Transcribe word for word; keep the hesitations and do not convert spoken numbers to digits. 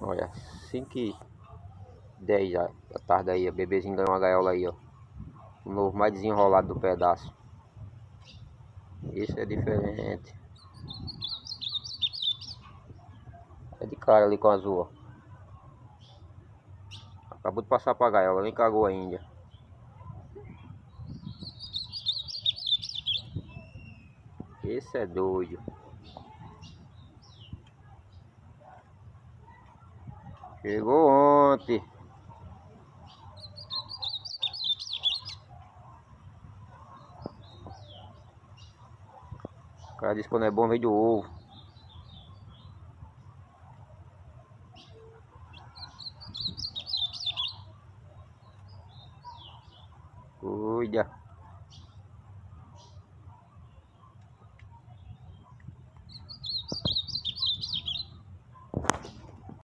Olha, cinco e dez já, da tarde aí, o bebezinho ganhou uma gaiola aí, ó. O novo mais desenrolado do pedaço. Isso é diferente. É de cara ali com o azul, ó. Acabou de passar pra gaiola, nem cagou ainda. Esse é doido. Chegou ontem. O cara disse que quando é bom vem do ovo. Cuida.